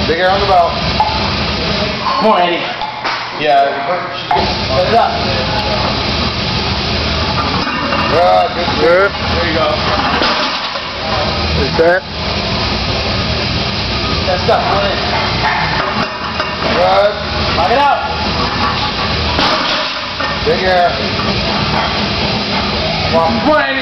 Big air on the belt. Come on, Eddie. Yeah. Set it up. Good. There you go. Is that? That's up. Pull it in. Good. Lock it out. Big air. Come on, Eddie.